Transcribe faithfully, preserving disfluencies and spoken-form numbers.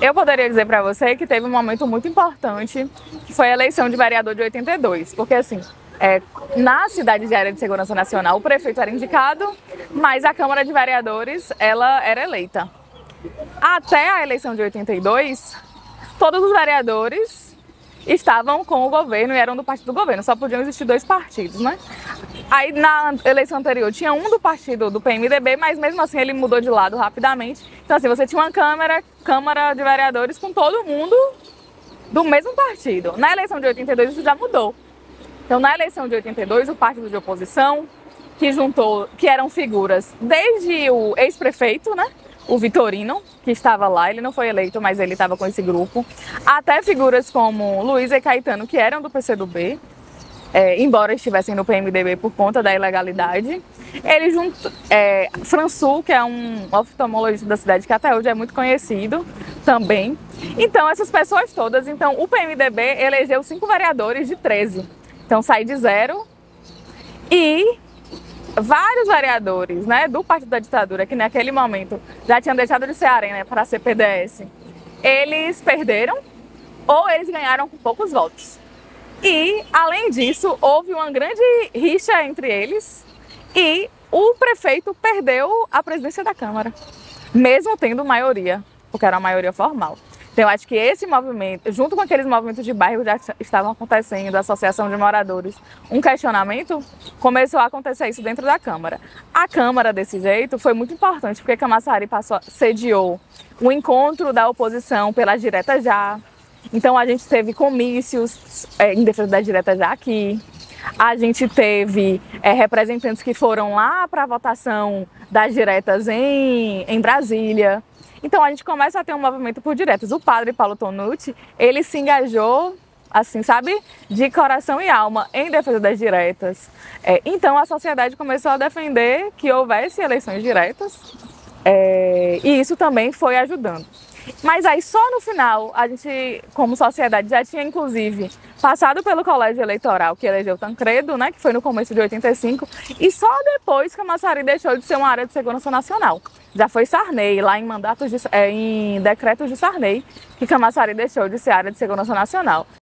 Eu poderia dizer para você que teve um momento muito importante, que foi a eleição de vereador de oitenta e dois, porque assim, é, na cidade de Área de Segurança Nacional, o prefeito era indicado, mas a Câmara de Vereadores, ela era eleita. Até a eleição de oitenta e dois, todos os vereadores estavam com o governo e eram do partido do governo, só podiam existir dois partidos, né? Aí na eleição anterior tinha um do partido do P M D B, mas mesmo assim ele mudou de lado rapidamente. Então assim, você tinha uma câmara, câmara de vereadores com todo mundo do mesmo partido. Na eleição de oitenta e dois isso já mudou. Então na eleição de oitenta e dois o partido de oposição, que juntou, que eram figuras desde o ex-prefeito, né? O Vitorino, que estava lá, ele não foi eleito, mas ele estava com esse grupo, até figuras como Luiz e Caetano, que eram do P C do B, é, embora estivessem no P M D B por conta da ilegalidade. Ele junto, é, Françu, que é um oftalmologista da cidade, que até hoje é muito conhecido também. Então, essas pessoas todas, então o P M D B elegeu cinco vereadores de treze. Então, sai de zero e vários vereadores, né, do Partido da Ditadura, que naquele momento já tinham deixado de ser Arena, né, para ser P D S, eles perderam ou eles ganharam com poucos votos. E, além disso, houve uma grande rixa entre eles e o prefeito perdeu a presidência da Câmara, mesmo tendo maioria, porque era uma maioria formal. Então, eu acho que esse movimento, junto com aqueles movimentos de bairro já estavam acontecendo, da Associação de Moradores, um questionamento, começou a acontecer isso dentro da Câmara. A Câmara, desse jeito, foi muito importante, porque Camaçari passou, sediou o encontro da oposição pela Direta Já. Então, a gente teve comícios é, em defesa da Direta Já aqui. A gente teve é, representantes que foram lá para a votação das diretas em, em Brasília. Então a gente começa a ter um movimento por diretas. O padre Paulo Tonucci, ele se engajou, assim, sabe, de coração e alma em defesa das diretas. É, então a sociedade começou a defender que houvesse eleições diretas é, e isso também foi ajudando. Mas aí só no final, a gente, como sociedade, já tinha inclusive passado pelo colégio eleitoral que elegeu Tancredo, né, que foi no começo de oitenta e cinco, e só depois que Camaçari deixou de ser uma área de segurança nacional. Já foi Sarney, lá em, mandatos de, é, em decretos de Sarney, que Camaçari deixou de ser área de segurança nacional.